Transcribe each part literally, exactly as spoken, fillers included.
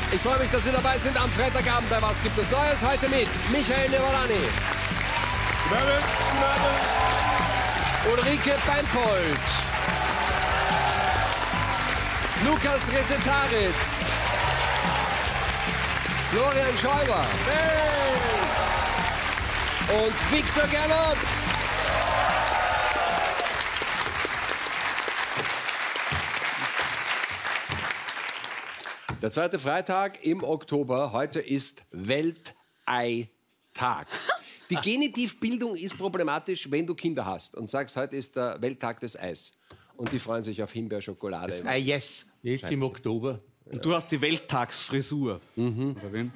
Ich freue mich, dass Sie dabei sind am Freitagabend bei Was gibt es Neues? Heute mit Michael Nevolani, Ulrike Beimpold, Lukas Resetaritz, Florian Schäuber und Viktor Gernot. Der zweite Freitag im Oktober. Heute ist Welteitag. Die Genitivbildung ist problematisch, wenn du Kinder hast und sagst, heute ist der Welttag des Eis. Und die freuen sich auf Himbeerschokolade. Das Ei, yes. Jetzt im Oktober. Und du hast die Welttagsfrisur. Mhm.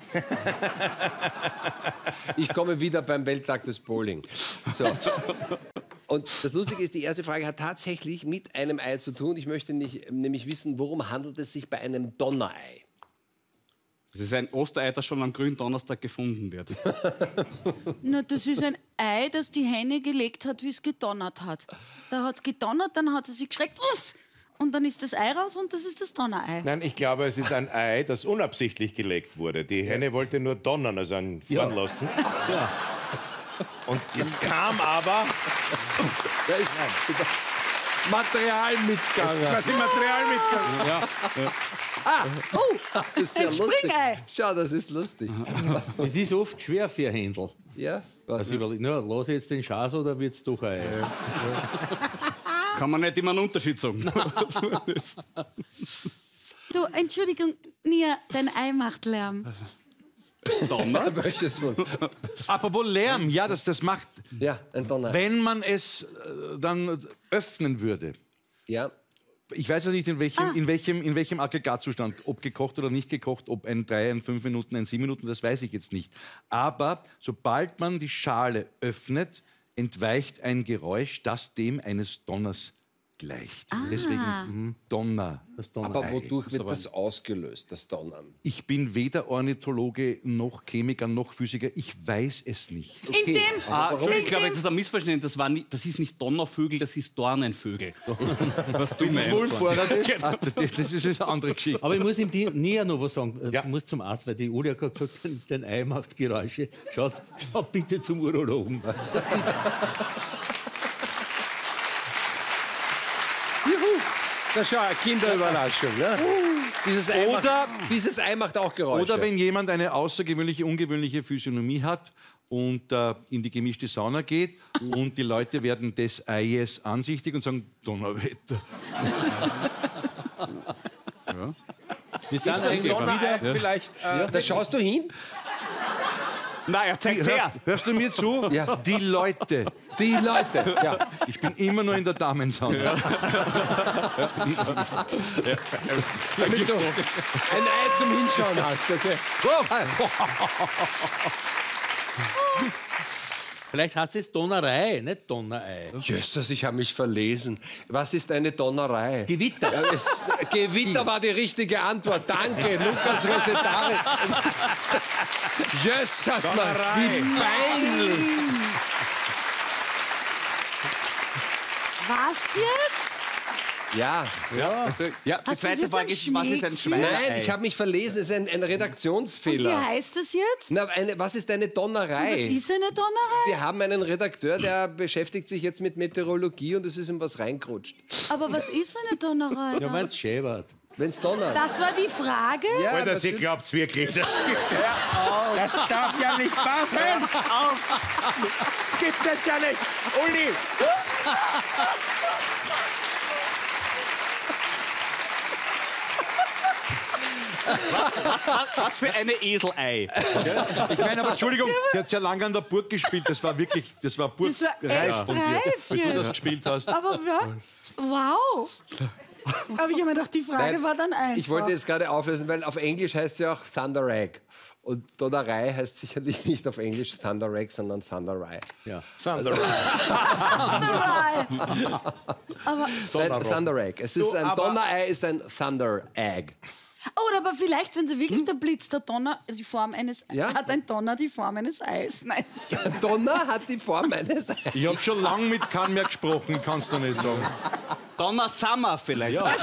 Ich komme wieder beim Welttag des Bowling. So. Und das Lustige ist, die erste Frage hat tatsächlich mit einem Ei zu tun. Ich möchte nicht, nämlich wissen, worum handelt es sich bei einem Donnerei? Das ist ein Osterei, das schon am Gründonnerstag gefunden wird. Na, das ist ein Ei, das die Henne gelegt hat, wie es gedonnert hat. Da hat es gedonnert, dann hat sie sich geschreckt, uff, und dann ist das Ei raus und das ist das Donnerei. Nein, ich glaube, es ist ein Ei, das unabsichtlich gelegt wurde. Die Henne wollte nur donnern, also einen fahren Ja. lassen. Ja. Und es kam aber... Da ist Material mitgegangen. Quasi Material mitgegangen. Ja. Ah, oh, Das ist ja ein lustig. Springei. Schau, das ist lustig. Es ist oft schwer für ein Händel. Ja, was? Also überlegen, na, lass ich jetzt den Schaß oder wird es doch ein Ei? Kann man nicht immer einen Unterschied sagen. Du, Entschuldigung, Nia, dein Ei macht Lärm. Donner? Welches von? Apropos Lärm, ja, das, das macht, Ja, ein Donner. wenn man es äh, dann öffnen würde. Ja. Ich weiß ja nicht, in welchem, Ah. in welchem, in welchem Aggregatzustand, ob gekocht oder nicht gekocht, ob ein drei, ein fünf Minuten, ein sieben Minuten, das weiß ich jetzt nicht. Aber sobald man die Schale öffnet, entweicht ein Geräusch, das dem eines Donners gleicht. Deswegen mhm, Donner. Das Donner. Aber wodurch wird das ausgelöst, das Donnern? Ich bin weder Ornithologe noch Chemiker noch Physiker. Ich weiß es nicht. In den, Ah, Entschuldigung, ich in glaube, den das ist ein Missverständnis. Das, war nie, das ist nicht Donnervögel, das ist Dornenvögel. Was du meinst. Ah, das, das ist eine andere Geschichte. Aber ich muss ihm die näher noch was sagen. Ja. Ich muss zum Arzt, weil die Uli hat gerade gesagt, dein, dein Ei macht Geräusche. Schaut, schaut bitte zum Urologen. Na schau, eine Kinderüberraschung. Ne? Dieses, Ei Oder- macht, dieses Ei macht auch Geräusche. Oder wenn jemand eine außergewöhnliche, ungewöhnliche Physiognomie hat und äh, in die gemischte Sauna geht und die Leute werden des Eies ansichtig und sagen, Donnerwetter. Wir sind eigentlich wieder... Vielleicht... Äh, Da schaust du hin? Nein, er zeigt Hörst, her. hörst du mir zu? Ja. Die Leute. Die Leute. Ja. Ich bin immer nur in der Damensauna. Damit du ein Ei zum Hinschauen hast. Okay. Vielleicht heißt es Donnerei, nicht Donnerei. Jesus, ich habe mich verlesen. Was ist eine Donnerei? Gewitter. Ja, es, Gewitter war die richtige Antwort. Danke, Lukas Resetari. Jesus, Mann, wie peinlich. was jetzt? Ja. Ja, ja die Hast du zweite jetzt Frage am ist, was ist ein Schmäh Schweineei? Nein, ich habe mich verlesen. Es ist ein, ein Und wie Redaktionsfehler. heißt das jetzt? Na, eine, was ist eine Was Donnerei? ist eine Donnerei? Wir haben einen Redakteur, der beschäftigt sich jetzt mit Meteorologie und es ist ihm was reingerutscht. Aber was ist eine Donnerei? Ja, wenn es schön wird. Wenn's donnert. Das war die Frage? Ja, Alter, sie natürlich. glaubt's wirklich. Das, das darf ja nicht wahr sein. Gibt es ja nicht. Uli. Was, was für eine Eselei. Ich meine, aber Entschuldigung, sie hat sehr lange an der Burg gespielt. Das war wirklich, das war Das war burgreif echt von dir, reif wie du das jetzt. gespielt hast. Aber wer? Wow. Aber ich habe mir gedacht, die Frage Nein, war dann einfach. Ich wollte jetzt gerade auflösen, weil auf Englisch heißt sie auch Thunder Egg. Und Donnerei heißt sicherlich nicht auf Englisch Thunder Egg, sondern Thunderei. Ja. Donnerei. Aber, Nein, Thunder Egg. Es ist ein Donnerei ist ein Thunder Egg. oh, aber vielleicht, wenn sie wirklich der Blitz, der Donner, die Form eines, Ja? hat ein Donner die Form eines Eis. Nein, das Donner hat die Form eines Eis. Ich habe schon lange mit keinem mehr gesprochen, kannst du nicht sagen. Donner Summer vielleicht. Ja.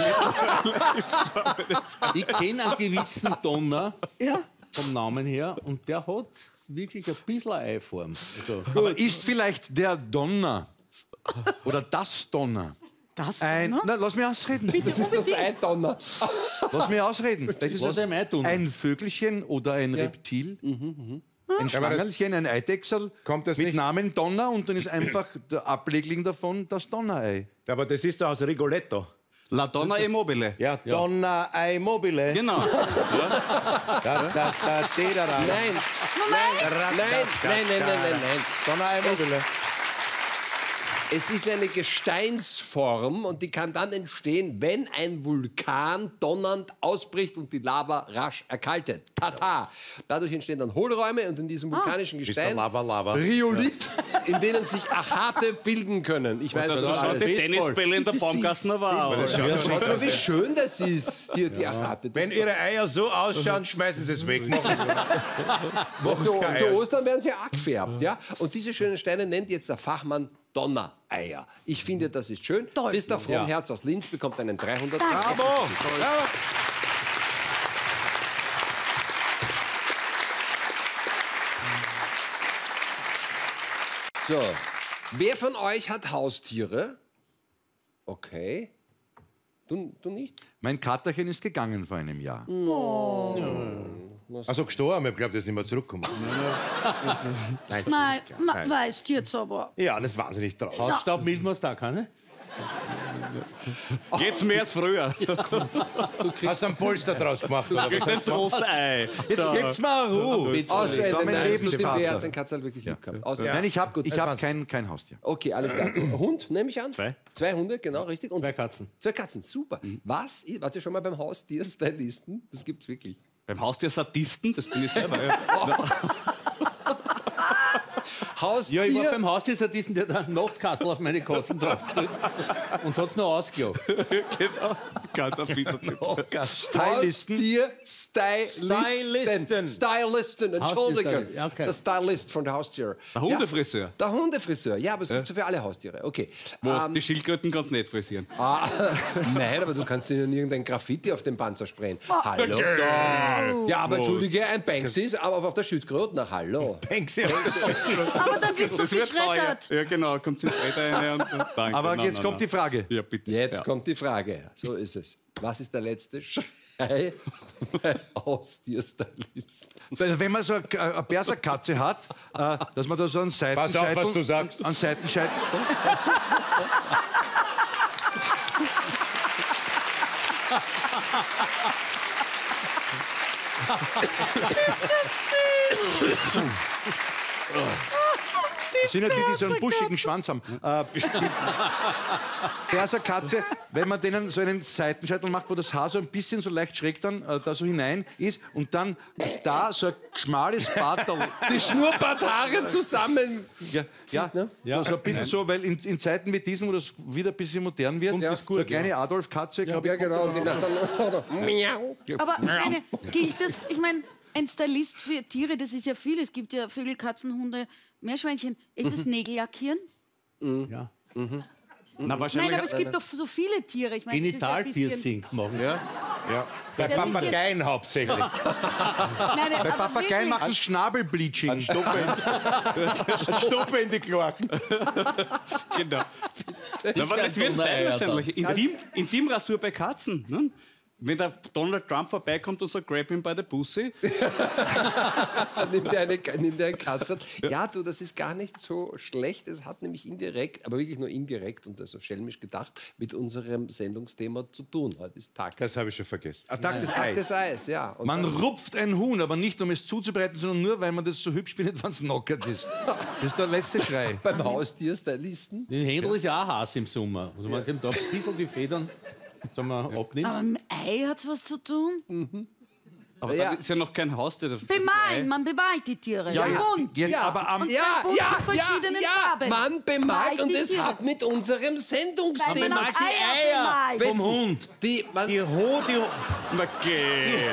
Ich kenne einen gewissen Donner vom Namen her und der hat wirklich ein bisschen Eiform. Also, Aber ist vielleicht der Donner oder das Donner Das ein... ne? Na, lass mich ausreden. Das ist das Eidonner. Lass mich ausreden. Das ist Was das im Eidonner? ein Vögelchen oder ein Reptil, ein Schlangerlchen, ein Eidechsel Kommt das mit nicht- Namen Donner und dann ist einfach der Ablegling davon das Donnerei. Aber das ist doch aus Rigoletto. La Donna e Mobile. Ja, Donna ei mobile. Genau. Da, da, da, de, da, da. Nein, nein, nein, nein, nein, nein, nein, nein. Donna ei mobile. Es ist eine Gesteinsform und die kann dann entstehen, wenn ein Vulkan donnernd ausbricht und die Lava rasch erkaltet. Tata! Dadurch entstehen dann Hohlräume und in diesem vulkanischen Gestein Lava, Lava. Rhyolith, in denen sich Achate bilden können. Ich weiß, das So ist schaut die alles. Tennisbälle in der Baumgassen aber aus. Schaut mal, wie schön das ist, hier die Achate. Das Wenn ist Ihre Eier so ausschauen, schmeißen Sie es weg. Machen doch- zu, zu Ostern werden sie auch gefärbt. Ja? Und diese schönen Steine nennt jetzt der Fachmann Donnereier. Ich finde, das ist schön. Toll. Christoph Frommherz aus Linz bekommt einen dreihundert. Bravo! So, wer von euch hat Haustiere? Okay. Du, du nicht? Mein Katerchen ist gegangen vor einem Jahr. Also gestorben, ich glaube, das ist nicht mehr zurückkommen. Nein, Nein, stimmt, na, Nein. weißt du jetzt aber. Ja, das ist wahnsinnig traurig. Hausstaub melden wir es da keine? Jetzt mehr als früher. Hast du einen Polster draus gemacht? Oder? Du kriegst ein Trostei. Jetzt gibt's mal Ruhe. Ausrede, mein nein, das stimmt, Lebenspartner. er hat sein Katzel wirklich lieb gehabt. Ausrede. Nein, ich habe ich hab kein, kein Haustier. Okay, alles klar. Hund, nehme ich an? Zwei. Zwei Hunde, genau, richtig. Und Zwei Katzen. zwei Katzen, super. Was? Wart ihr schon mal beim Haustier-Stylisten? Das gibt's wirklich. Beim Haustier Sadisten, das bin ich selber. Ja. Haustier. Ja, ich war beim Haustierstatisten, der hat einen Nachtkastel auf meine Katzen draufgedrückt und hat es noch ausgelacht. Genau. Ganz ein fieser Typ. Stylisten. Haustier-Stylisten. Stylisten, Entschuldigung. Haustier-Stylist, ja, okay. Der Stylist von der Haustier. Der Hundefriseur. Ja, der Hundefriseur, ja, aber es gibt so für alle Haustiere. Okay. Wo Ähm, die Schildkröten kannst du nicht frisieren. ah, nein, aber du kannst ihnen irgendein Graffiti auf den Panzer sprayen. Hallo? Ja, aber entschuldige, ein Banksy ist aber auf der Schildkröte. Na, hallo. Aber dann wird's doch geschreddert. Ja, genau, kommt ins Räder rein und, und danke. Aber Nein, jetzt nein, kommt nein. die Frage. Ja, bitte. Jetzt ja. kommt die Frage. So ist es. Was ist der letzte Schrei bei Haustierstylisten? Wenn man so eine, eine Perserkatze hat, äh, dass man da so einen Pass auf, was du sagst. Einen Seitenscheitel. Das sind ja die, die so einen buschigen Schwanz haben. Äh, Perserkatze, wenn man denen so einen Seitenscheitel macht, wo das Haar so ein bisschen so leicht schräg dann äh, da so hinein ist und dann da so ein schmales Bartel. Die Schnurrbarthaare zusammen. Ja, ja, ne? ja. So ein bisschen so, weil in, in Zeiten wie diesen, wo das wieder ein bisschen modern wird, Ja. so eine kleine Adolf-Katze, glaube Ja, ich. genau. Und die Nacht dann. Miau. Aber meine, gilt das, ich meine, ein Stylist für Tiere, das ist ja viel. Es gibt ja Vögel, Katzen, Hunde, Meerschweinchen. Ist es Nägel lackieren? Ja. Na, wahrscheinlich. Nein, aber es gibt doch so viele Tiere. Ich meine, das ist ja ein bisschen- Genitalpiercing machen. Ja. Bei Ja, ein bisschen- Papageien hauptsächlich. Nein, Bei aber Papageien wirklich. machen Schnabelbleaching. Stoppe in die Kloaken. Genau. Na, aber das wird sein Eier wahrscheinlich. Intim, Intimrasur bei Katzen. Ne? Wenn der Donald Trump vorbeikommt und so grab him by the pussy. Nimm dir eine, nimm dir ein Katzel. Ja, du, das ist gar nicht so schlecht. Es hat nämlich indirekt, aber wirklich nur indirekt und das so schelmisch gedacht, mit unserem Sendungsthema zu tun. Heute ist Tag, Das habe ich schon vergessen. Ah, Tag des Tag Eis. des Eis, ja. Und Man dann- rupft ein Huhn, aber nicht um es zuzubereiten, sondern nur, weil man das so hübsch findet, wenn es knockert ist. Das ist der letzte Schrei. beim Haustierstylisten. Den Händel ist ja auch heiß im Sommer. Also wenn sie ihm da ein bisschen die Federn sagen wir, abnimmt. Aber mit dem Ei hat es was zu tun? Aber Ja. da ist ja noch kein Haustier. Das Bemalen, man bemalt die Tiere. Ja, ja, ja, bunt. jetzt Ja, aber am Und Ja, bunt ja, mit ja, verschiedenen ja, Farben. man bemalt Malt und die es Tiere. hat mit unserem Weil Sendungsthema man auch Eier bemalt. vom Hund. Die, man, Die, Ho die, Na, geh.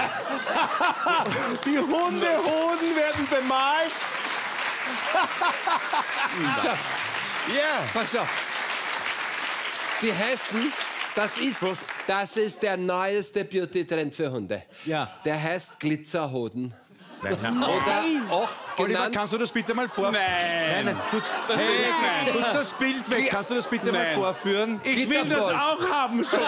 Die Hundehoden werden bemalt. ja, pass auf. Die heißen, das ist, das ist der neueste Beauty-Trend für Hunde. Ja. Der heißt Glitzerhoden. Nein. Oder auch Oliver, genannt... kannst du das bitte mal vorführen? Nein. Nein, du, Das hey, ist- du hast das Bild weg. Kannst du das bitte mal Nein. vorführen? Ich will das Glittergold. auch haben, so.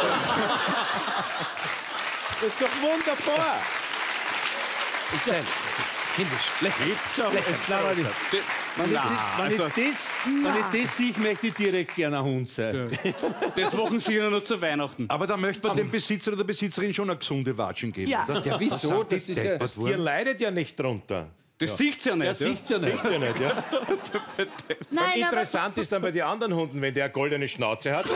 Das ist doch wunderbar. Nein, das ist kindisch. Lächerlich. Nein, wenn ich, wenn ich, Na, wenn also- ich, das, wenn ich das sehe, möchte ich direkt gerne ein Hund sein. Das machen sie ja nur zu Weihnachten. Aber da möchte man dem Besitzer oder der Besitzerin schon eine gesunde Watschen geben, Ja. oder? Ja, wieso? Das ist ja... Das Ihr leidet ja nicht drunter. Das sieht's ja nicht. Er sieht's ja nicht. Ja, nicht, ja? Nein, aber Interessant ist dann bei den anderen Hunden, wenn der eine goldene Schnauze hat.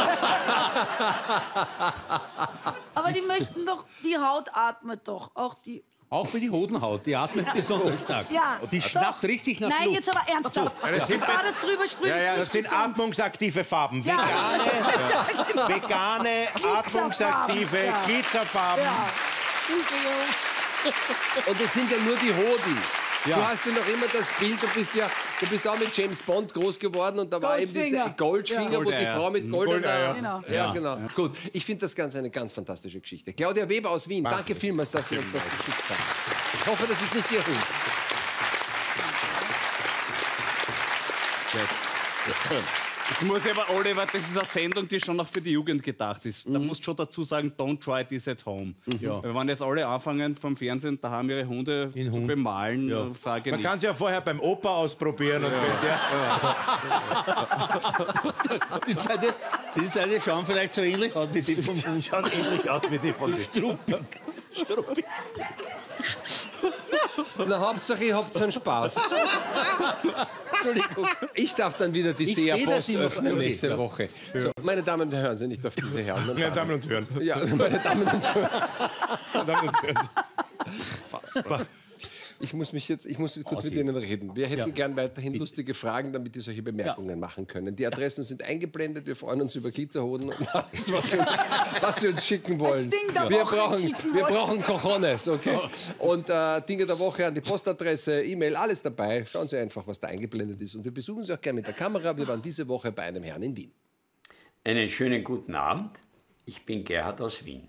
Aber die möchten doch, die Haut atmet doch. Auch die. Auch für die Hodenhaut, die atmet besonders stark. Ja, Die doch. schnappt richtig nach Nein, Luft. jetzt aber ernsthaft. das sind- War das drüber sprühen? Ja, ja, ist Das nicht sind gesund. atmungsaktive Farben. Ja. Vegane, vegane atmungsaktive Ja. Glitzerfarben. Ja. Und es sind ja nur die Hoden. Ja. Du hast ja noch immer das Bild, du bist ja, du bist auch mit James Bond groß geworden und da war eben diese Goldfinger. Goldfinger, Ja. wo die Goldeier. Frau mit goldener... Goldeier. Genau. Ja, genau. Gut, ich finde das Ganze eine ganz fantastische Geschichte. Claudia Weber aus Wien, danke vielmals, dass Sie uns das geschickt haben. Ich hoffe, das ist nicht Ihr Hund. Jetzt muss ich aber, Oliver, das ist eine Sendung, die schon noch für die Jugend gedacht ist. Da musst du schon dazu sagen, don't try this at home. Ja. Weil wenn jetzt alle anfangen vom Fernsehen, da haben ihre Hunde In zu Hund. bemalen, Ja. äh, frage Man nicht. kann es ja vorher beim Opa ausprobieren. Und wenn der Die Seite, die Seite schauen vielleicht so ähnlich aus wie die vom Hund. schaut ähnlich aus wie die von dir. Struppig. Struppig. Na, Hauptsache, ihr habt so einen Spaß. Entschuldigung. Ich darf dann wieder die Ich seh Seherpost das immer öffnen von nächste mir. Woche. So, meine Damen und Herren, Sie nicht auf diese Herren. und Meine Damen und Herren. Ja, meine Damen und Herren. Meine Damen und Herren. Ich muss mich jetzt, ich muss jetzt kurz mit Ihnen reden. Wir hätten Ja. gern weiterhin lustige Fragen, damit wir solche Bemerkungen machen können. Die Adressen sind eingeblendet. Wir freuen uns über Glitzerhoden und alles, was Sie uns, was Sie uns schicken wollen. Als Ding der wir Woche brauchen, schicken wir wollen. brauchen Cojones, okay? Und äh, Dinge der Woche an die Postadresse, E-Mail, alles dabei. Schauen Sie einfach, was da eingeblendet ist. Und wir besuchen Sie auch gerne mit der Kamera. Wir waren diese Woche bei einem Herrn in Wien. Einen schönen guten Abend. Ich bin Gerhard aus Wien.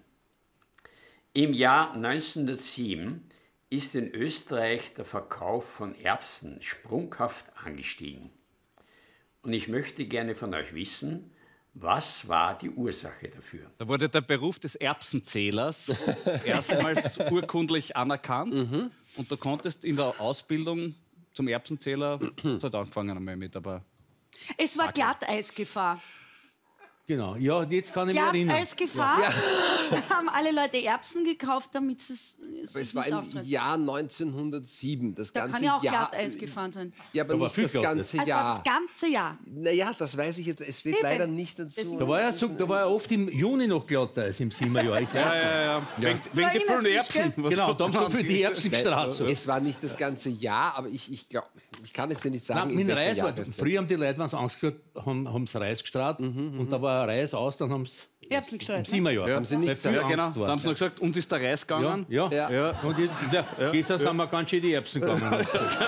Im Jahr neunzehnhundertsieben ist in Österreich der Verkauf von Erbsen sprunghaft angestiegen. Und ich möchte gerne von euch wissen, was war die Ursache dafür? Da wurde der Beruf des Erbsenzählers erstmals urkundlich anerkannt. Und du konntest in der Ausbildung zum Erbsenzähler, das hat angefangen einmal mit, aber Es war Glatteisgefahr. Genau, ja, jetzt kann ich mich erinnern. Glatteisgefahr. Da haben alle Leute Erbsen gekauft, damit sie es Aber es sich war nicht im auftreibt. Jahr neunzehnhundertsieben. Das Da ganze kann ja auch Jahr. Glatteis gefahren sein. Ja, aber Da war nicht viel das Glatteis. ganze Also war Jahr. das ganze Jahr. Naja, das weiß ich jetzt. Es steht Eben. leider nicht dazu. Da war ja so, da war ja oft im Juni noch Glatteis im Simmerjahr. Ich weiß ja, noch. ja, ja. Wegen, wegen die erinnerst vielen dich, Erbsen. gell? Was Genau, hat da haben so viel die Erbsen Nein, gestrahlt. es war nicht das ganze Jahr, aber ich, ich glaube, ich kann es dir nicht sagen. Nein, in mit welchem Reis Jahr war, das ist. früher haben die Leute, wenn sie Angst gehabt haben, haben sie Reis gestrahlt und da war Reis aus, dann haben sie Erbsen im gestreut. Ne? Simmerjahr. Haben sie nicht Weil viel gesagt. Ja, genau. Angst Da war. haben sie noch gesagt, uns ist der Reis Ja, gegangen. ja. Ja. Ja. Und die, ja, gestern sind wir ganz schön die Erbsen gegangen.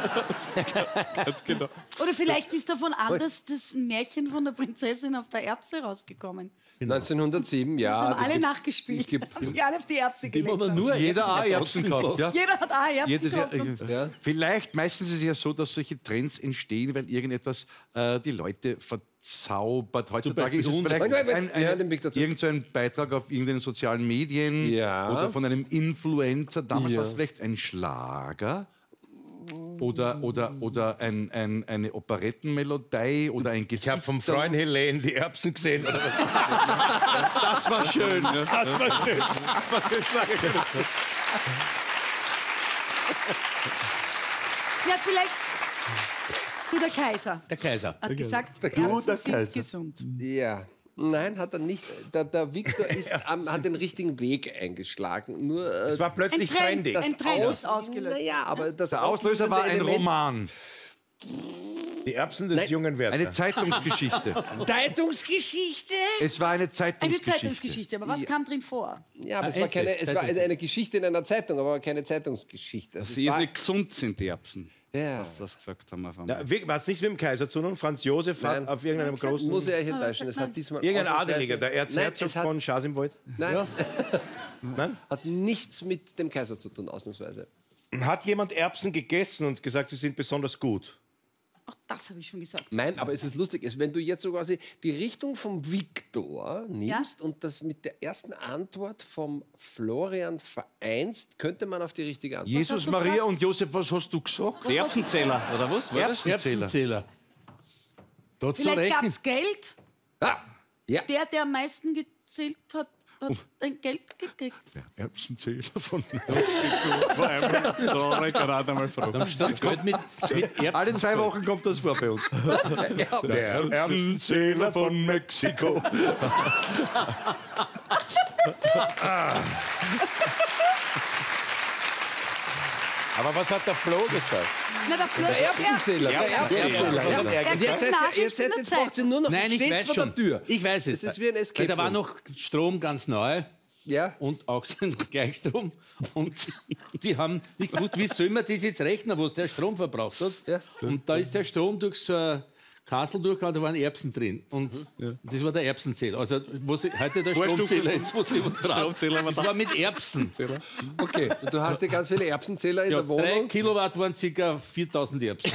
Ganz genau. Oder vielleicht ist davon anders das Märchen von der Prinzessin auf der Erbse rausgekommen. neunzehnhundertsieben, ja. haben alle die- nachgespielt. es gibt- Haben sie alle auf die Erbse Die gelegt. man nur Jeder auch Erbsen kauft. Ja? Jeder hat auch Erbsen Jedes Jahr, gekauft. und- Ja. Vielleicht, meistens ist es ja so, dass solche Trends entstehen, weil irgendetwas äh, die Leute verzaubert. Heutzutage ist es Beispiel vielleicht Hunde. Wait, wait, ein, wir hören ein, den Weg dazu. irgend so ein Beitrag auf irgendeinen sozialen Medien Ja. oder von einem Influencer. Damals Ja. war es vielleicht ein Schlager. Oder, oder, oder ein, ein, eine Operettenmelodie oder ein Gedicht. Ich habe vom Freund Helene die Erbsen gesehen. Oder was? Das war schön. Ja. Das war schön. Was für ein Schlager. Ja, vielleicht. Du, der Kaiser, Der Kaiser. hat gesagt, Du, der Erbsen sind Kaiser. gesund. Ja. Nein, hat er nicht. Der, der Viktor ist, am- hat den richtigen Weg eingeschlagen. Nur äh, Es war Ein plötzlich Trend, trendig. ein Trend Aus- ist ausgelöst. Naja, aber das Der Auslöser war ein auslösende Element- Roman, Die Erbsen des Nein, jungen Werther. eine Zeitungsgeschichte. Zeitungsgeschichte? Es war eine Eine Zeitungsgeschichte. Zeitungsgeschichte, aber was kam drin vor? Ja, aber es Ah, war, keine, endlich. es war Zeitung. eine Geschichte in einer Zeitung, aber keine Zeitungsgeschichte. Also Sie es, ist war, nicht gesund, sind die Erbsen. Ja. was das gesagt haben. Auf Ja, war es nichts mit dem Kaiser zu tun? Franz Josef hat Nein. auf irgendeinem großen... Muss ich euch enttäuschen, es hat diesmal... Irgendein ausnahmsweise- Adeliger, der Nein, Erzherzog es hat, von Schasimwald. nein, Nein? hat nichts mit dem Kaiser zu tun, ausnahmsweise. Hat jemand Erbsen gegessen und gesagt, sie sind besonders gut? Ach, das habe ich schon gesagt. Nein, aber es ist lustig, es, wenn du jetzt so quasi die Richtung vom Viktor nimmst und das mit der ersten Antwort vom Florian vereinst, könnte man auf die richtige Antwort. Jesus, hast du Maria gesagt? und Josef, was hast du gesagt? Der Erbsenzähler, oder was? War das? Erbsenzähler. Erbsenzähler. Dort Vielleicht gab es Geld. Ah, ja. Der, der am meisten gezählt hat, hat ein Geld gekriegt. Erbsenzähler von Da war ich gerade einmal froh. Dann stand Geld mit, mit Erbsen. Alle zwei Wochen kommt das vor bei uns. Der Erbsenzähler von Mexiko. Aber was hat der Flo gesagt? Na, der Flo, Der Erbsenzähler. Der Erbsenzähler. Ja. genau. Er Und jetzt, kriegt jetzt, jetzt, jetzt, jetzt braucht sie nur noch Nein, ich stets weiß vor schon. der Tür. Ich weiß es. Es ist wie ein Escape Weil da war Room. noch Strom ganz neu Ja. und auch sein Gleichstrom. Und die haben nicht gewusst, wie soll man das jetzt rechnen, was der Strom verbraucht hat. Ja. Und da ist der Strom durchs äh, Kastel durchgegangen, da waren Erbsen drin. Und das war der Erbsenzähler. Also was heute der Stromzähler ist, was ich Stromzähler war Das war mit Erbsen. Okay, und du hast ja ganz viele Erbsenzähler in Ja, der drei Wohnung. Kilowatt waren ca. viertausend Erbsen.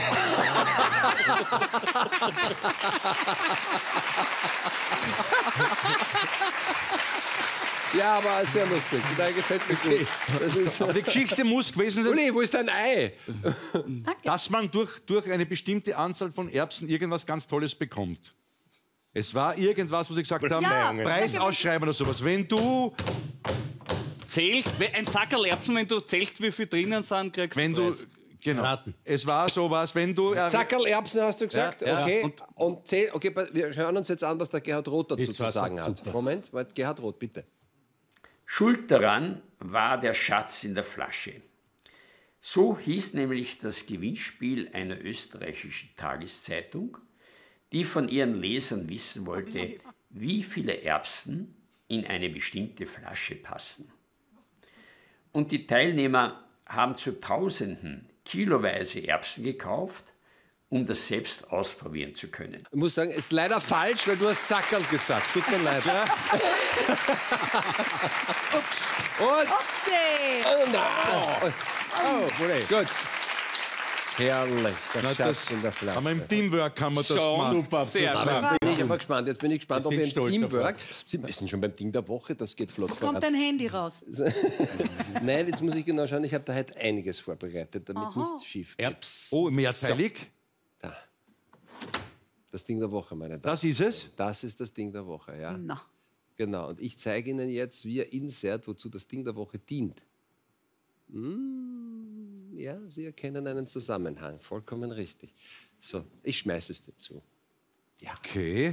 Ja, aber sehr lustig. Nein, gefällt mir gut. Das ist, Die Geschichte muss gewesen sein, Uli, wo ist dein Ei? dass man durch, durch eine bestimmte Anzahl von Erbsen irgendwas ganz Tolles bekommt. Es war irgendwas, wo sie gesagt haben, Ja, Preisausschreiben oder sowas. Wenn du, Zählst, ein Sackerl Erbsen, wenn du zählst, wie viel drinnen sind, kriegst wenn du, Preis. genau, Raten. es war sowas, wenn du, äh, Zackerl Erbsen hast du gesagt? Ja, ja. Okay. Und- Und, zähl, okay, wir hören uns jetzt an, was der Gerhard Roth dazu Ist zu was, sagen hat. super. Moment, warte, Gerhard Roth, bitte. Schuld daran war der Schatz in der Flasche. So hieß nämlich das Gewinnspiel einer österreichischen Tageszeitung, die von ihren Lesern wissen wollte, wie viele Erbsen in eine bestimmte Flasche passen. Und die Teilnehmer haben zu Tausenden kiloweise Erbsen gekauft, um das selbst ausprobieren zu können. Ich muss sagen, ist leider falsch, weil du hast Sackerl gesagt. Tut mir leid. Ja? Ups. Und... Upsi! Oh nein! Oh, Uli. Gut. Herrlich, der na, Schatz das, in der Flasche. aber im Teamwork kann man das machen. Super. Sehr Aber schön. jetzt bin ich aber gespannt. Jetzt bin ich gespannt, ob sind wir im stolz Teamwork... Sie wir sind schon beim Ding der Woche, das geht flott Kommt voran. dein Handy raus. Nein, jetzt muss ich genau schauen. Ich habe da heute einiges vorbereitet, damit nichts schief geht. Erbs. Oh, mehrteilig, Da. Das Ding der Woche, meine Damen. das ist es. Das ist das Ding der Woche, ja. Na. Genau. Und ich zeige Ihnen jetzt via Insert, wozu das Ding der Woche dient. Mm, ja, Sie erkennen einen Zusammenhang. Vollkommen richtig. So, ich schmeiße es dazu. Okay,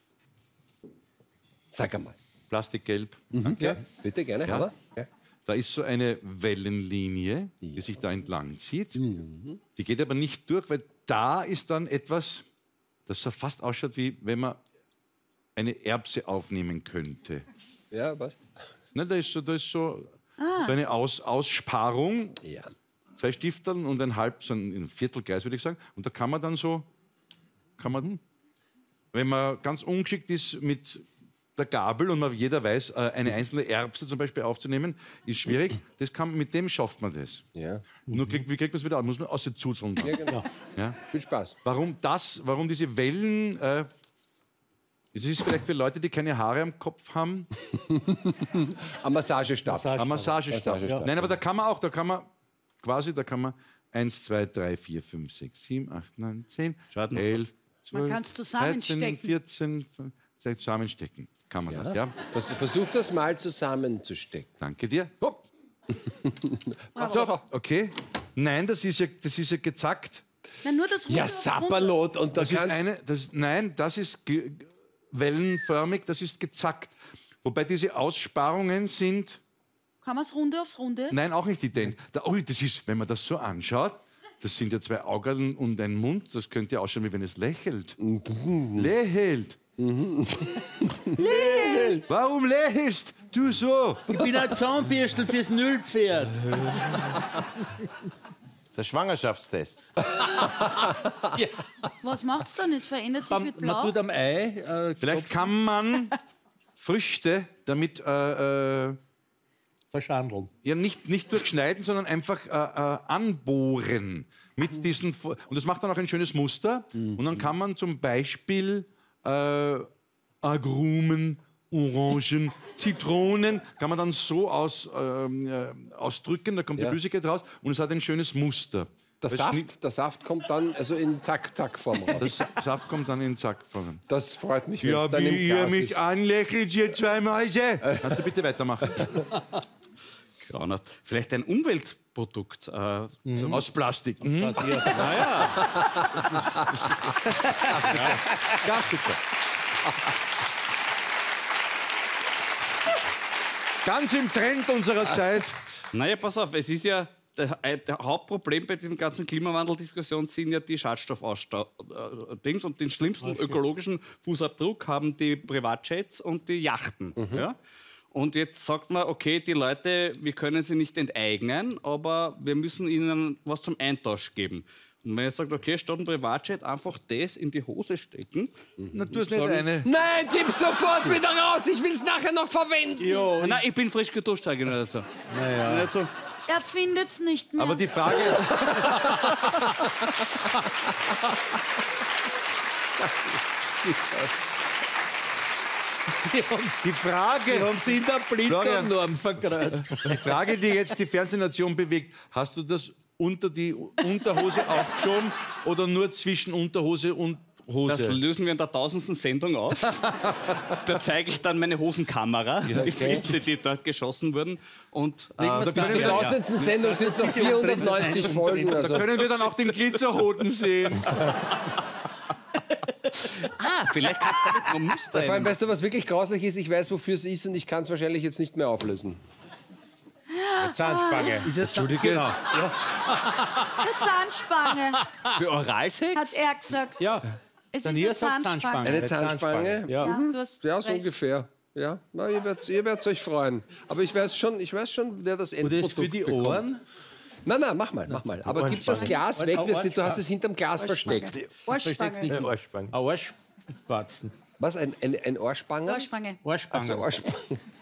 Sag einmal. Plastikgelb. Ja, bitte, gerne. Ja. Aber, ja. Da ist so eine Wellenlinie, die sich da entlang zieht. Die geht aber nicht durch, weil da ist dann etwas, das so fast ausschaut, wie wenn man eine Erbse aufnehmen könnte. ja, was? Ne, da ist so, da ist so, so eine Aus, Aussparung, Ja. zwei Stifteln und ein halb, so ein Viertelkreis, würde ich sagen. Und da kann man dann so, kann man, wenn man ganz ungeschickt ist mit der Gabel und man jeder weiß, äh, eine einzelne Erbse zum Beispiel aufzunehmen, ist schwierig. Das kann, mit dem schafft man das. Ja. Nur kriegt, wie kriegt man es wieder aus? Muss man aus den Zuzeln. Ja, genau. Ja? Viel Spaß. Warum das, warum diese Wellen, äh, das ist vielleicht für Leute, die keine Haare am Kopf haben, Am Massagestab. am Massagestab. Massagestab. Nein, aber da kann man auch, da kann man quasi, da kann man eins, zwei, drei, vier, fünf, sechs, sieben, acht, neun, zehn, elf, zwölf, kann's zusammenstecken. dreizehn, vierzehn, fünfzehn, zusammenstecken. Kann man das, ja? Vers- Versuch das mal zusammenzustecken. Danke dir. Hopp. So, okay. Nein, das ist ja, das ist ja gezackt. Na, nur das Ja, Runde aufs Sapperlot. Und da Das ist kannst eine, das, nein, das ist ge- wellenförmig, das ist gezackt. Wobei diese Aussparungen sind, Kann man es Runde aufs Runde? nein, auch nicht ident. Da, oh, das ist, wenn man das so anschaut, das sind ja zwei Augen und ein Mund, das könnte ja ausschauen, wie wenn es lächelt. Lächelt. Lächelt. Warum lächelst du so? Ich bin ein Zahnbürstel fürs Nullpferd. Der Schwangerschaftstest. Ja. Was macht's dann? Es verändert sich, Man, wird man blau. tut am Ei. Äh, Vielleicht kann man Früchte damit äh, äh, verschandeln. ja, nicht, nicht durchschneiden, sondern einfach äh, äh, anbohren. Mit diesen, Fu- und das macht dann auch ein schönes Muster. Und dann kann man zum Beispiel äh, Agrumen, Orangen, Zitronen, kann man dann so aus, ähm, äh, ausdrücken, da kommt Ja. die Flüssigkeit raus und es hat ein schönes Muster. Der Das Saft, schnitt- der Saft kommt dann also in Zack-Zack-Form raus. Der Sa- Saft kommt dann in Zack vorne. Das freut mich, wenn Ja, es dann wie im ihr Glas mich ist. anlächelt, ihr zwei Mäuse. Kannst du bitte weitermachen? Grauenhaft. Vielleicht ein Umweltprodukt. Äh, Mhm. Aus Plastik. Mhm. Klassiker. Ganz im Trend unserer Zeit. Naja, pass auf, es ist ja, der, äh, der Hauptproblem bei diesen ganzen Klimawandeldiskussionen sind ja die Schadstoffausstoß und den schlimmsten ökologischen Fußabdruck haben die Privatjets und die Yachten. Ja? Und jetzt sagt man, okay, die Leute, wir können sie nicht enteignen, aber wir müssen ihnen was zum Eintausch geben. Und wenn ihr sagt, okay, statt ein Privatjet einfach das in die Hose stecken. Na, du hast nicht eine. Nein, gib sofort wieder raus. Ich will es nachher noch verwenden. Jo, nein, ich bin frisch geduscht, sage ich nur dazu. Naja. Nicht so. Er findet's nicht mehr. Aber die Frage. Die Frage. haben sie in der Florian. Blindernorm verkreuzt. Die Frage, die jetzt die Fernsehnation bewegt, hast du das unter die Unterhose auch geschoben oder nur zwischen Unterhose und Das Hose? lösen wir in der tausendsten Sendung auf. Da zeige ich dann meine Hosenkamera, die Filme, die dort geschossen wurden. Und äh, Da Bis zur können, wir, tausendsten Sendung sind es noch vierhundertneunzig Folgen. da Also. können wir dann auch den Glitzerhoden sehen. ah, vielleicht kannst du damit noch Muster Vor allem, ändern. weißt du, was wirklich grauslich ist? Ich weiß, wofür es ist und ich kann es wahrscheinlich jetzt nicht mehr auflösen. Zahnspange. Entschuldige. Genau. Eine Zahnspange, Für Oralsex? hat er gesagt. Ja, Es dann ist hier eine sagt Zahnspange. Zahnspange. Eine Zahnspange? Ja. Ja, du hast Ja, so recht. ungefähr. Ja, na, ihr werdet ihr werd's euch freuen. Aber ich weiß schon, ich weiß schon, wer das Und Endprodukt das für die bekommt. Ohren? Nein, nein, mach mal, mach mal. Aber gib das Glas weg, wir sind, du hast es hinterm Glas versteckt. Versteckst nicht. Eine Ohrspange. Ein Ohrschwatzen. Was, ein, ein, ein Ohrspanger? Ohrspange. Ohrspange. Also Ohrspanger.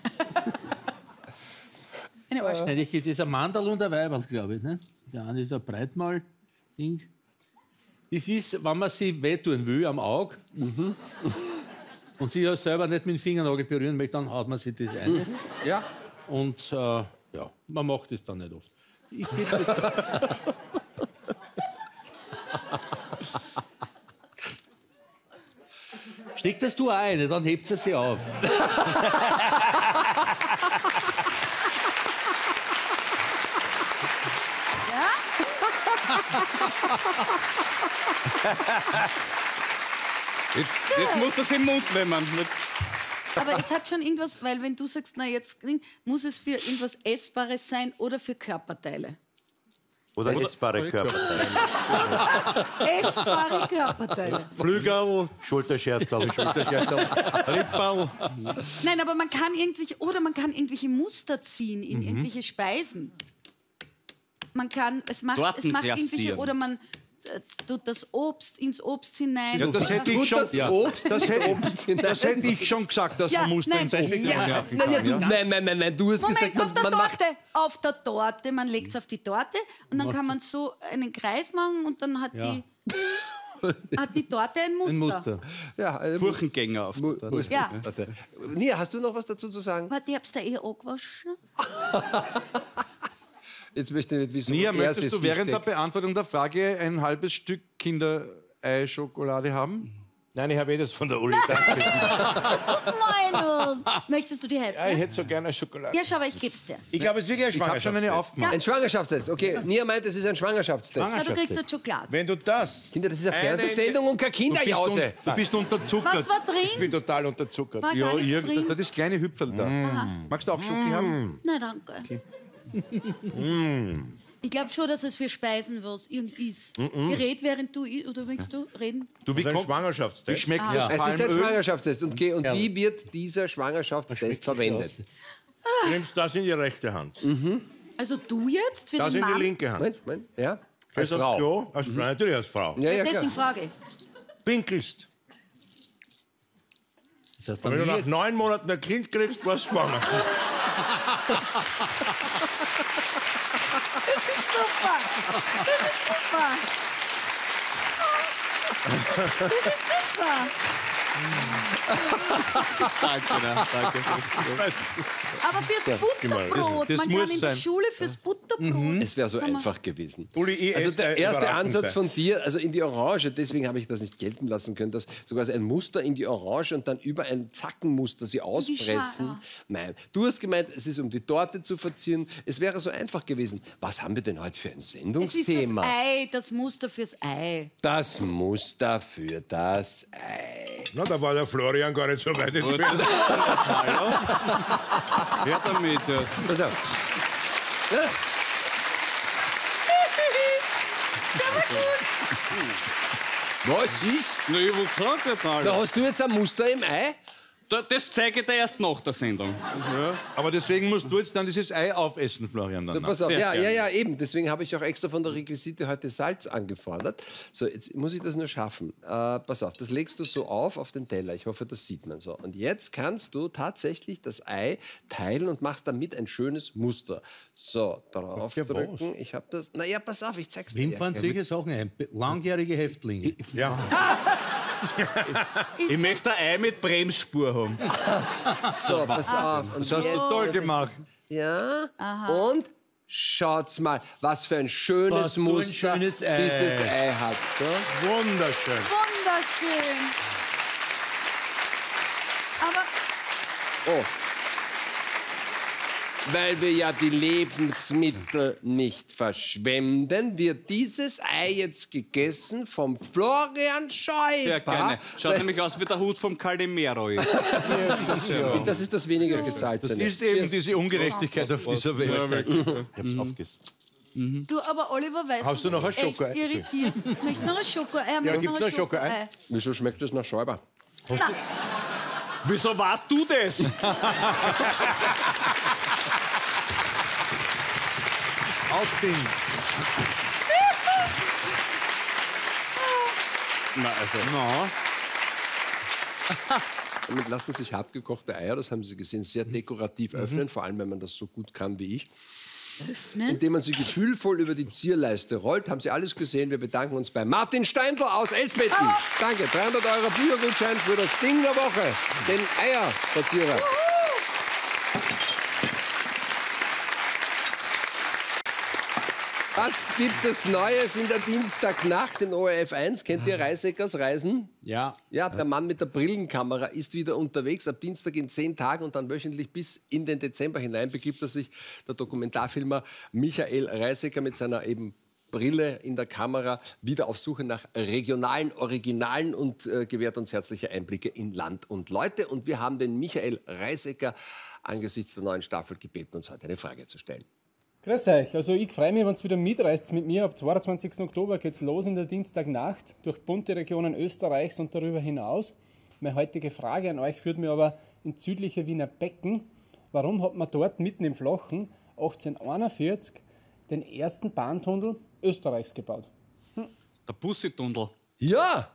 Eine Ohrspange. Nein, das ist ein Mandel und ein Weiberl, glaube ich. Ne? Der eine ist ein Breitmal-Ding. Das ist, wenn man sie wehtun will am Auge und sie ja selber nicht mit dem Fingernagel berühren möchte, dann haut man sich das ein. Ja. Und äh, ja, man macht das dann nicht oft. Ich geb das Steck das du auch ein, dann hebt sie sie auf. Jetzt, jetzt muss das im Mund nehmen. Mit Aber es hat schon irgendwas, weil wenn du sagst, na jetzt muss es für irgendwas Essbares sein oder für Körperteile. Oder essbare Körperteile. Essbare Körperteile. Flügel, Schulterscherzerl, Schulterscherzerl, Ripperl. Nein, aber man kann irgendwelche, oder man kann irgendwelche Muster ziehen in Mhm. irgendwelche Speisen. Man kann, es macht, es Torten macht irgendwelche, platzieren. oder man äh, tut das Obst ins Obst hinein. Ja, das hätte ich Tut schon. das ja. Obst das, ins hätte, Obst hinein? das hätte ich schon gesagt, dass Ja, man Muster nein, ins Obst Ja, werfen na, ja, kann. du, Ja. nein, nein, nein, nein, du hast Moment, gesagt, man, auf der man macht... Torte, auf der Torte, man legt es auf die Torte und dann kann man so einen Kreis machen und dann hat, die, hat die Torte ein Muster. Ein Muster. Ja, äh, Furchengänger auf. Mu- Mu- Ja. Nia, hast du noch was dazu zu sagen? Warte, ich hab's da eh angewaschen. Jetzt möchte ich nicht wissen, Nia, ob er möchtest es du während der wichtig- Beantwortung der Frage ein halbes Stück Kindereischokolade haben? Nein, ich habe eh das von der Uli. Danke. Meines. Möchtest du die Hälfte? Ja, ich hätte so gerne Schokolade. Ja, schau, aber ich geb's dir. Ich glaube, es ist wirklich ein Ich habe schon eine Schwangerschaftstest. aufgemacht. Ein Schwangerschaftstest, okay. Nia meint, es ist ein Schwangerschaftstest. Ja, du kriegst eine Schokolade. Wenn du das... Kinder, das ist eine Eine- Fernsehsendung und keine Du bist, un, Kinderjause. du bist unterzuckert. Was war Ich bin drin? total unterzuckert. War Ja, gar nichts irgend- drin? da das kleine Hüpferl da. Magst du auch Schoki haben? Nein, danke. Ich glaube schon, dass es für Speisen was irgendwie ist. Ich rede, während du... i- Oder willst du reden? Du, wie, Das ist ein kommt, wie Schwangerschaftstest. schmeckt Ah. das Es ist ein Palmöl? Schwangerschaftstest. Und, okay, und wie wird dieser Schwangerschaftstest verwendet? Du nimmst das in die rechte Hand. Also du jetzt für Das den in die Mann? linke Hand. Moment, Moment, ja? Als Gehst Frau. aufs Klo? Als Frau, natürlich als Frau. Ja, ja, Deswegen klar. frage ich. Pinkelst. Das heißt, Und wenn dann du nie, nach neun Monaten ein Kind kriegst, warst du schwanger. Super. Das ist super. Das ist super. Danke, ne? Danke. Aber fürs Butterbrot, das man muss kann in der sein. Schule fürs Butterbrot. Es wäre so Kann man- einfach gewesen. Uli, ich Also esse der ein erste Überraschungsei. Ansatz von dir, also in die Orange, deswegen habe ich das nicht gelten lassen können, dass sogar ein Muster in die Orange und dann über ein Zackenmuster sie auspressen. Schale. Nein, du hast gemeint, es ist um die Torte zu verzieren. Es wäre so einfach gewesen. Was haben wir denn heute für ein Es ist das Sendungsthema? Ei, das Muster fürs Ei. Das Muster für das Ei. Na, da war der Florian gar nicht so weit entfernt. Hallo? Wer damit? Ja. Pass auf. Ja. Was ist? Na, ich wollte sagen, jetzt mal. Da hast du jetzt ein Muster im Ei? Da- Das zeige ich dir erst nach der Sendung. Aber deswegen musst du jetzt dann dieses Ei aufessen, Florian. Dann Pass auf, Sehr ja, ja, gerne. ja, eben. Deswegen habe ich auch extra von der Requisite heute Salz angefordert. So, jetzt muss ich das nur schaffen. Äh, pass auf, das legst du so auf auf den Teller. Ich hoffe, das sieht man so. Und jetzt kannst du tatsächlich das Ei teilen und machst damit ein schönes Muster. So, drauf Ja, was? drücken. Ich habe das. Naja, pass auf, ich zeig's dir. Wem fahren solche Sachen ein? Be- Langjährige Häftlinge. Ja. Ich möchte ein Ei mit Bremsspur haben. So, pass auf. Und Das hast du jetzt- toll gemacht. Ja. Und schaut's mal, was für ein schönes Was für ein Muster schönes Ei. dieses Ei hat. So. Wunderschön. Wunderschön. Aber Oh. Weil wir ja die Lebensmittel nicht verschwenden, wird dieses Ei jetzt gegessen vom Florian Schäuber. Sehr gerne. Schaut nämlich aus wie der Hut vom Calimero. Das ist das weniger Das gesalzene. ist eben diese Ungerechtigkeit auf dieser Welt. Ich hab's aufgegessen. du, aber Oliver, weißt Hast du noch ein echt Schokoei? irritiert. Möchtest du noch ein Schokoei? Ja, gibt's noch noch ein Schokoei? Wieso schmeckt das nach Schäuber? Wieso weißt du das? Ausding. Na, also. Na, Damit lassen sich hartgekochte Eier, das haben Sie gesehen, sehr dekorativ öffnen, vor allem wenn man das so gut kann wie ich. Öffnen? Indem man sie gefühlvoll über die Zierleiste rollt. Haben Sie alles gesehen? Wir bedanken uns bei Martin Steindl aus Elsbetten. Danke, dreihundert Euro Büchergutschein für das Ding der Woche, den Eierverzierer. Was gibt es Neues in der Dienstagnacht in O R F eins? Kennt ihr Reiseckers Reisen? Ja. Ja, der Mann mit der Brillenkamera ist wieder unterwegs. Ab Dienstag in zehn Tagen und dann wöchentlich bis in den Dezember hinein begibt er sich, der Dokumentarfilmer Michael Reisecker mit seiner eben Brille in der Kamera, wieder auf Suche nach regionalen Originalen und äh, gewährt uns herzliche Einblicke in Land und Leute. Und wir haben den Michael Reisecker angesichts der neuen Staffel gebeten, uns heute eine Frage zu stellen. Grüß euch, also ich freue mich, wenn ihr wieder mitreist mit mir. Ab zweiundzwanzigsten Oktober geht's los in der Dienstagnacht durch bunte Regionen Österreichs und darüber hinaus. Meine heutige Frage an euch führt mir aber ins südliche Wiener Becken. Warum hat man dort mitten im Flachen achtzehnhunderteinundvierzig den ersten Bahntunnel Österreichs gebaut? Der Bussi-Tunnel. Ja!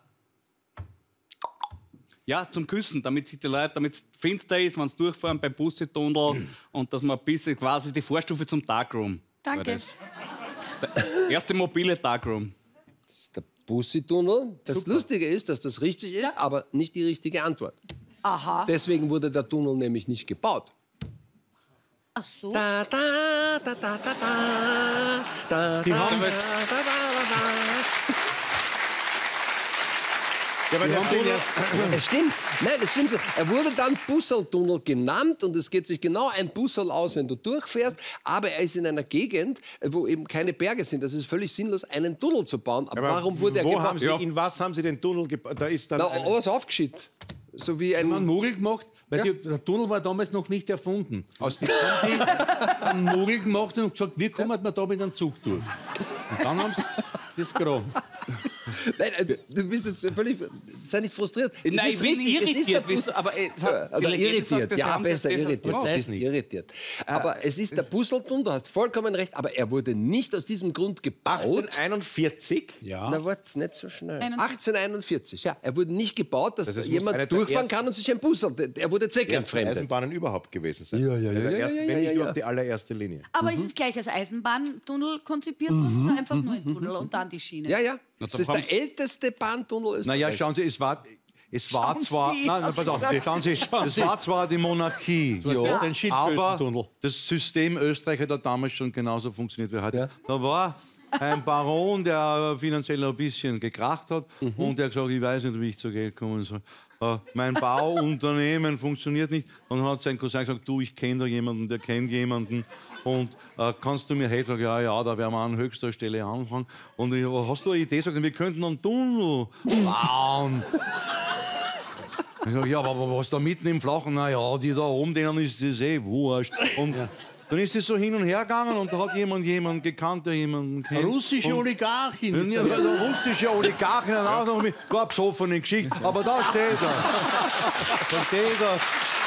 Ja, zum Küssen, damit sich die Leute, damit es finster ist, wenn sie durchfahren beim Bussi-Tunnel und dass man ein bisschen quasi die Vorstufe zum Darkroom. Danke. war das. Der erste mobile Darkroom. Das ist der Bussi-Tunnel. Das Lustige ist, dass das richtig ist, aber nicht die richtige Antwort. Aha. Deswegen wurde der Tunnel nämlich nicht gebaut. Ach so. Da, da, da, da, da, da, da, Die haben- da, da, da, da. Ja, aber der Tunnel, Es stimmt. Nein, das stimmt so. Er wurde dann Busserl-Tunnel genannt und es geht sich genau ein Busserl aus, wenn du durchfährst. Aber er ist in einer Gegend, wo eben keine Berge sind. Das ist völlig sinnlos, einen Tunnel zu bauen. Aber, aber warum wurde er wo gebaut? haben Sie, in was haben Sie den Tunnel gebaut? Da ist dann Na, ein, was aufgeschüttet. So wie Haben einen ein... Mogel gemacht, weil Ja. die, der Tunnel war damals noch nicht erfunden. Aus dem haben die einen Mogel gemacht und gesagt, wie kommen wir da mit einem Zug durch? Und dann haben sie das gegraben. Nein, du bist jetzt völlig... Sei nicht frustriert. Es Nein, ist ich bin richtig, es ist der irritiert. Bus- Aber, äh, es Ja, hat- oder die Legende irritiert, sagt, das ja, haben sie besser deshalb irritiert. Du gemacht. bist irritiert. Aber es ist der Busselton, du hast vollkommen recht, aber er wurde nicht aus diesem Grund gebaut. achtzehnhunderteinundvierzig? Ja. Na, warte, nicht so schnell. einundvierzig. achtzehnhundert ja. Er wurde nicht gebaut, dass Das heißt, es muss jemand einer der durchfahren ersten- kann und sich ein Bussel... Er wurde Die ersten zweckentfremdet. Eisenbahnen überhaupt gewesen sein. Ja, ja, ja, Der ja, erste, ja, wenn ja, nicht ja. überhaupt die allererste Linie. Aber ist es gleich als Eisenbahntunnel konzipiert worden oder einfach nur ein Tunnel und dann die Schiene? Ja, ja. Na, Das dann ist der haben's- älteste Bahntunnel Österreichs. Naja, schauen Sie, es war, es war Schauen zwar, Sie, nein, hab pass auf, ich schauen Sie, es war zwar die Monarchie, Ja. Ein aber Schildkrötentunnel. das System Österreich hat ja damals schon genauso funktioniert wie heute. Da war ein Baron, der finanziell ein bisschen gekracht hat und der hat gesagt, ich weiß nicht, wie ich zu Geld kommen soll. Äh, mein Bauunternehmen funktioniert nicht. Und dann hat sein Cousin gesagt, du, ich kenne da jemanden, der kennt jemanden. Und äh, kannst du mir helfen? Sag, ja, ja, da werden wir an höchster Stelle anfangen. Und ich, hast du eine Idee? Sag, wir könnten einen Tunnel bauen. Ich sag, ja, aber was da mitten im Flachen? Na ja, die da oben, denen ist das eh wurscht. Und dann ist es so hin und her gegangen und da hat jemand jemanden gekannt, der jemanden kennt. Russische Und- Oligarchin. ja, der russische Oligarchen hat auch noch mit gar besoffene Geschichte. Aber da steht er. Da steht er.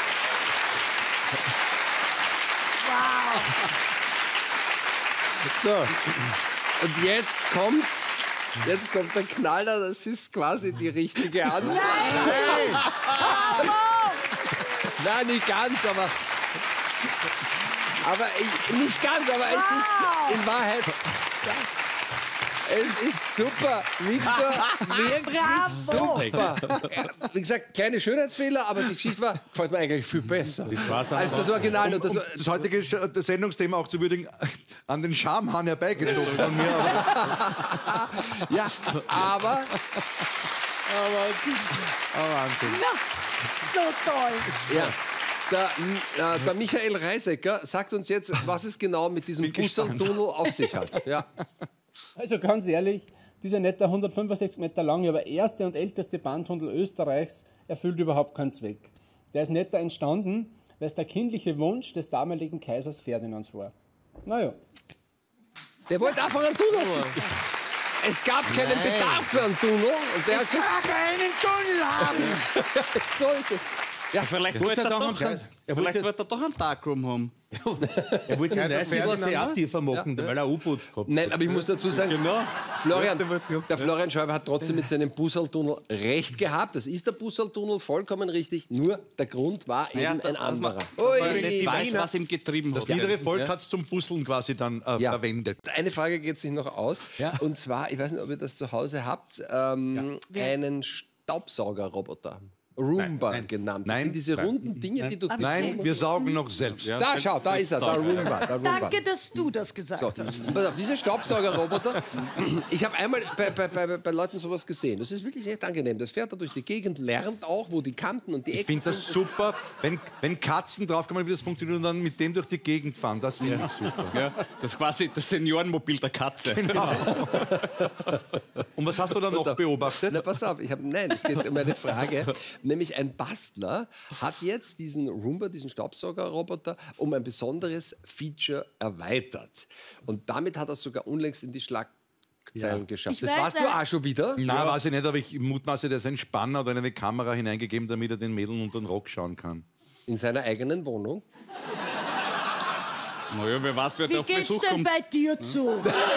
So, und jetzt kommt, jetzt kommt der Knaller, das ist quasi die richtige Antwort. Nein! Nein, nicht ganz, aber... Aber ich, nicht ganz, aber es ist in Wahrheit... Es ist super, Victor, wirklich Bravo. super. Wie gesagt, kleine Schönheitsfehler, aber die Geschichte war, gefällt mir eigentlich viel besser als das Original. Und das, Um das heutige Sch- das Sendungsthema auch zu würdigen, an den Schamhahn herbeigezogen von mir. Aber ja, aber So toll. ja, der, äh, der Michael Reisecker sagt uns jetzt, was es genau mit diesem Busseltunnel auf sich hat. Ja. Also ganz ehrlich, dieser nicht der hundertfünfundsechzig Meter lange, aber erste und älteste Bahntunnel Österreichs erfüllt überhaupt keinen Zweck. Der ist nicht da entstanden, weil es der kindliche Wunsch des damaligen Kaisers Ferdinands war. Naja. Der wollte einfach einen Tunnel. Es gab keinen Bedarf für einen Tunnel. Und der hat gesagt, Keinen Tunnel haben! so ist es. Ja, Vielleicht Gott wollte sei er, Dank doch, haben sie- er vielleicht wollte- wollte er doch einen Darkroom haben. Er wollte den Neusiedler Ferdinand sehr was? tiefer machen, weil er ein U-Boot gehabt hat. Nein, aber ich muss dazu sagen, Genau. Florian, der Florian Schäuber hat trotzdem mit seinem Busseltunnel recht gehabt. Das ist der Busseltunnel, vollkommen richtig. Nur der Grund war eben Ja, ein dass man- anderer. Weil Ui. nicht weiß, was ihm getrieben das hat. niedere Volk hat es zum Busseln quasi dann äh, Ja. verwendet. Eine Frage geht sich noch aus. Ja. Und zwar, ich weiß nicht, ob ihr das zu Hause habt, ähm, einen Staubsaugerroboter. Roomba genannt. Das Nein. sind diese Nein. runden Dinge, die du... Nein, wir saugen noch selbst. Da, schau, da ist er, der Roomba. Der Roomba. Danke, dass du das gesagt So, hast. pass auf, diese Staubsaugerroboter, ich habe einmal bei, bei, bei, bei Leuten sowas gesehen. Das ist wirklich echt angenehm. Das fährt da durch die Gegend, lernt auch, wo die Kanten und die Ich Ecken finde das sind. super, wenn, wenn Katzen draufkommen, wie das funktioniert und dann mit dem durch die Gegend fahren. Das finde ich super. Ja, das ist quasi das Seniorenmobil der Katze. Und was hast du dann noch beobachtet? Na, pass auf, ich habe, nein, es geht um eine Frage. Nämlich ein Bastler hat jetzt diesen Roomba, diesen Staubsaugerroboter, um ein besonderes Feature erweitert. Und damit hat er es sogar unlängst in die Schlagzeilen geschafft. Ich Das weiß, warst du äh, auch schon wieder? Na, weiß ich nicht, aber ich mutmaße, der ist ein Spanner oder eine Kamera hineingegeben, damit er den Mädeln unter den Rock schauen kann. In seiner eigenen Wohnung. Naja, wer weiß, wer da Wie auf geht's Besuch denn kommt. bei dir zu?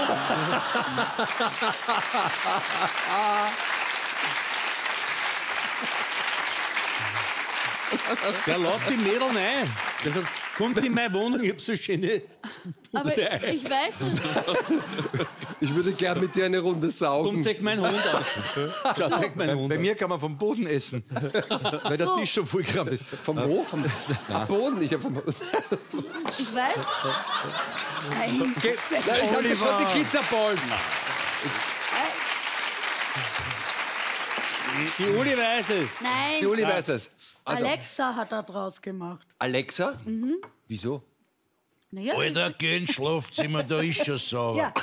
Der lädt die Mädel ein. Der sagt, kommt in meine Wohnung, ich hab so schöne... Aber ich weiß nicht. Ich würde gern mit dir eine Runde saugen. Kommt, zeig meinen Hund aus. Schau, zeig meinen Hund Bei aus. mir kann man vom Boden essen, weil der Tisch schon voll gerammt ist. Vom wo? Vom am Boden? Ich habe vom... Ich weiß. Nein. Nein, ich hatte schon die Glitterballs. Die Uli weiß es. Nein. Die Uli weiß es. Also, Alexa hat da draus gemacht. Alexa? Wieso? Naja, Alter, geh ins Schlafzimmer, da ist schon sauber. ja.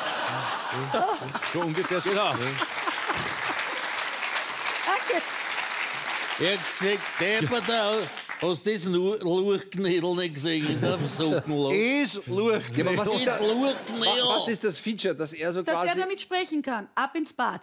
So ungefähr so. Genau. Danke. Er hat gesagt, Depper, da, Hast du das Lurchknädel nicht gesehen in der Sockenloch? Ist Lurch. Ja, aber was ist, Das da, Lurchknädel. wa- was ist das Feature, dass er so Dass quasi... er damit sprechen kann. Ab ins Bad.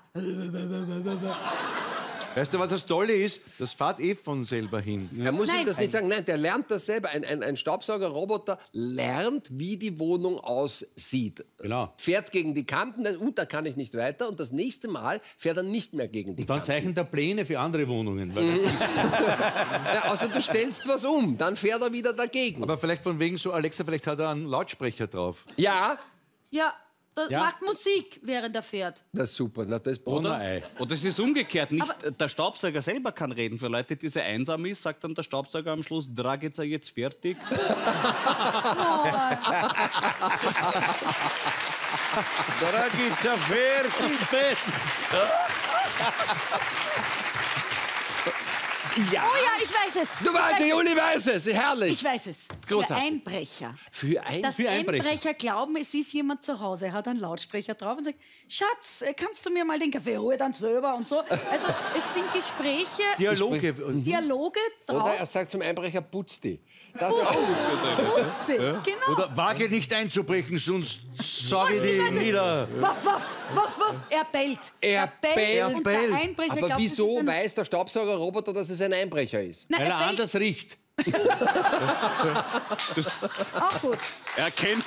Weißt du, was das Tolle ist? Das fährt eh von selber hin. Er muss ihm Nein. das nicht sagen. Nein, der lernt das selber. Ein, ein, ein Staubsaugerroboter lernt, wie die Wohnung aussieht. Genau. Fährt gegen die Kanten, dann, und da kann ich nicht weiter. Und das nächste Mal fährt er nicht mehr gegen die Dann Kanten. zeichnet er Pläne für andere Wohnungen. Weil Ja, außer du stellst was um, dann fährt er wieder dagegen. Aber vielleicht von wegen so, Alexa, vielleicht hat er einen Lautsprecher drauf. Ja, Ja, das Ja. macht Musik, während er fährt. das ist super. Na, das Oder, Ei. oder es ist umgekehrt. Nicht Aber- der Staubsauger selber kann reden. Für Leute, die sehr einsam ist, sagt dann der Staubsauger am Schluss, Drag jetzt er jetzt fertig. Da gibt's ein Pferd. ja. Oh ja, ich weiß es. Du ich, weißt, weiß die es. Uli weiß es. Herrlich. ich weiß es. Für Großartig. Einbrecher. Für ein... Dass Für Einbrecher. Einbrecher glauben, es ist jemand zu Hause, er hat einen Lautsprecher drauf und sagt, Schatz, äh, kannst du mir mal den Kaffee holen, dann selber und so. Also es sind Gespräche, Dialoge. Dialoge Oder drauf. er sagt zum Einbrecher, putz die. Das Putz- ist auch gut. Putzte, genau. Oder wage nicht einzubrechen, sonst sage Und ich ich weiß dich es. nieder. Waff, waff, waff, waff. Er bellt. Er bellt. Und der Einbrecher Aber glaubt, wieso es ist ein... weiß der Staubsaugerroboter, dass es ein Einbrecher ist? Nein, Weil er er bellt. anders riecht. Auch gut. Er kennt's.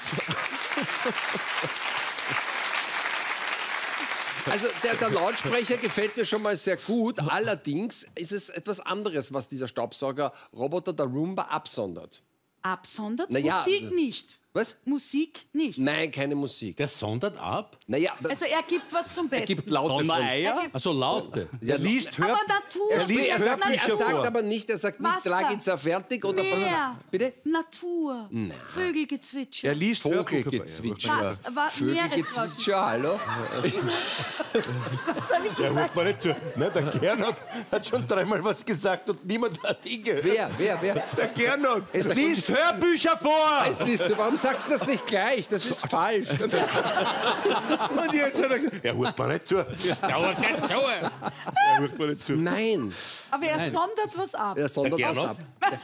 Also der, der Lautsprecher gefällt mir schon mal sehr gut. Allerdings ist es etwas anderes, was dieser Staubsaugerroboter, der Roomba, absondert. Absondert? Na ja, Musik nicht. Was? Musik nicht. Nein, keine Musik. Der sondert ab? Naja, Also er gibt was zum Besten. gibt laute Fonts. Donner-Eier? Also Laute. Er liest Aber Hör Natur. Er, spielt, er, sagt, Hörbücher er sagt vor. aber nicht, er sagt nicht, Wasser. trag jetzt er fertig oder... Meer. Bitte? Natur. Vögelgezwitscher. Er liest Hörbucher. Vogelgezwitscher. Was? Was? Meeresrauschen. Vogelgezwitscher, hallo? Was hab ich Ja, gesagt? hört man nicht zu. Nein, der Gernot hat schon dreimal was gesagt und niemand hat ihn gehört. Wer, wer, wer? Der Gernot. Es Liest Hörbücher vor! Es liest, warum sagst du das nicht gleich? Das ist falsch. Und jetzt hat er gesagt, er hört mir nicht zu. Ja, aber ganz so. Er hört mir nicht zu. Nein, Aber er sondert was ab. er sondert Der was Gernot? ab.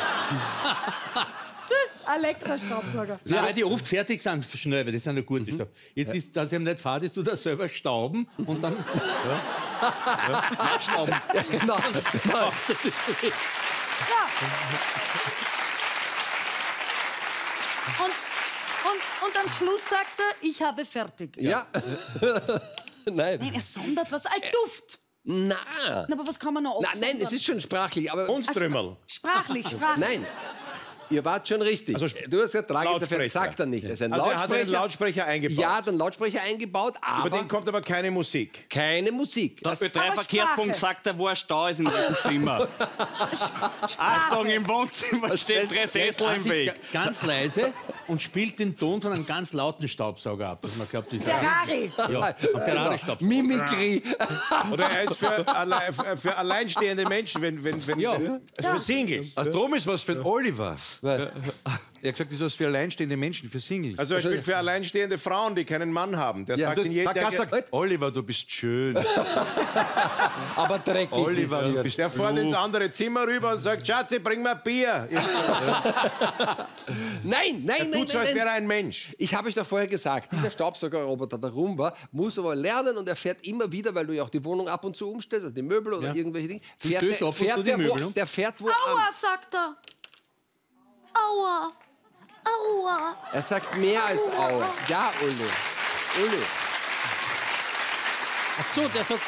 Alexa Staubsauger. Ja, weil die oft fertig sind, schnell, weil die sind ja gut. Mhm. Jetzt ist, dass ihm nicht fahrt, ist du da selber stauben und dann. Abstauben. Ja, genau. Ja. Und, und, und am Schluss sagt er, ich habe fertig. Ja. Nein. Nein, er sondert was. Ein Duft. Na. Na, aber was kann man noch Na, absondern? nein, es ist schon sprachlich, aber... Und Strömmerl. Sprachlich, sprachlich. Nein. Ihr wart schon richtig. Also, du hast gesagt, trag jetzt Lautsprecher. auf, sagt er nicht. Es ist ein Also er hat Lautsprecher. einen Lautsprecher eingebaut. Ja, den Lautsprecher eingebaut, Über aber den kommt aber keine Musik. keine Musik. Der Das, Ö drei Aber Verkehrspunkt Sprache. sagt er, wo ein Stau ist im Zimmer. Achtung, im Wohnzimmer stehen drei Sessel im Weg. Ganz leise und spielt den Ton von einem ganz lauten Staubsauger ab. Dass man glaubt, das ist Ferrari. ja, ein Ferrari-Staubsauger. Mimikry. Oder er ist für, alle, für, für alleinstehende Menschen, wenn, wenn, wenn, Ja. wenn also für Singles. Also drum ist was für den Oliver. Was? Er hat gesagt, das ist was für alleinstehende Menschen, für Singles. Also er spielt für alleinstehende Frauen, die keinen Mann haben. Der sagt das, in jedem... der Der, sagt, Oliver, du bist schön. Aber dreckig Oliver, ist du er. bist der fährt ins klug. andere Zimmer rüber und sagt, Schatzi, bring mir Bier. Nein, nein, Er nein, tut so, als nein, wäre nein. er ein Mensch. Ich habe euch doch vorher gesagt, dieser Staubsaugerroboter, der Roomba, muss aber lernen und er fährt immer wieder, weil du ja auch die Wohnung ab und zu umstellst, also die Möbel oder irgendwelche Dinge, fährt, stößt der, ab und zu fährt die der, wo, Möbel, ne? der fährt wo Aua, an. sagt er. Aua. Aua. Er sagt mehr als Aua. Ja, Uli. Uli. Ach so, der sagt.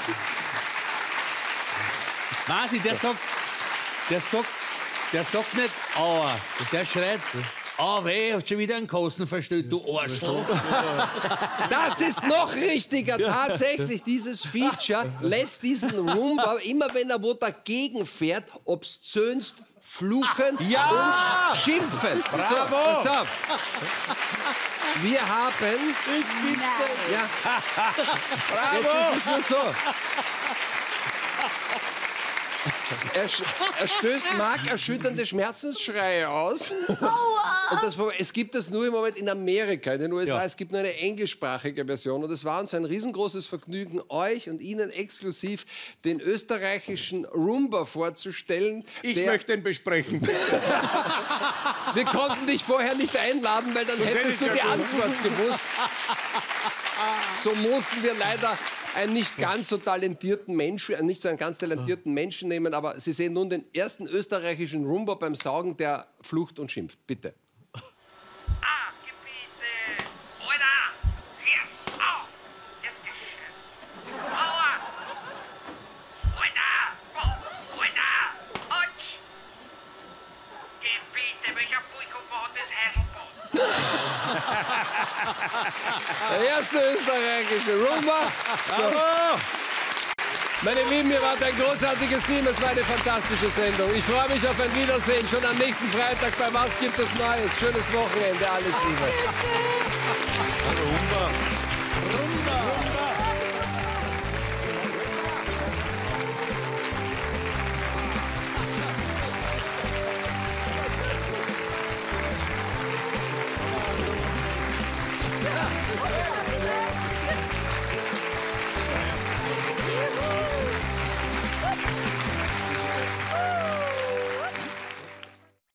Masi, der sagt. Der sagt. Der sagt nicht Aua. Der schreit. Ah, weh, hat schon wieder einen Kosten verstellt, du Arschloch. Das ist noch richtiger. Tatsächlich, dieses Feature lässt diesen Roomba, immer wenn er wo dagegen fährt, obszönst fluchen Ja! und schimpfen. Bravo! So, pass auf. Wir haben... Ja. Jetzt ist es nur so. Er, sch- er stößt markerschütternde Schmerzensschreie aus. Aua. Und das, es gibt das nur im Moment in Amerika, in den U S A. Ja. Es gibt nur eine englischsprachige Version. Und es war uns ein riesengroßes Vergnügen, euch und Ihnen exklusiv den österreichischen Rumba vorzustellen. Ich der, möchte ihn besprechen. Wir konnten dich vorher nicht einladen, weil dann hättest du die Antwort gewusst. So mussten wir leider einen nicht ganz so talentierten Menschen, einen nicht so einen ganz talentierten Menschen nehmen. Aber Sie sehen nun den ersten österreichischen Rumba beim Saugen, der flucht und schimpft. Bitte. Ah, Gebiete! Oder! Hier! Au! Jetzt geschehen! Aua! Oder! Oh! Oder! Und! Gebiete, welcher Pulko hat das Heiselboot? Der erste österreichische Rumba. So. Meine Lieben, ihr wart ein großartiges Team. Es war eine fantastische Sendung. Ich freue mich auf ein Wiedersehen schon am nächsten Freitag bei Was gibt es Neues? Schönes Wochenende. Alles Liebe. Rumba. Rumba. Rumba.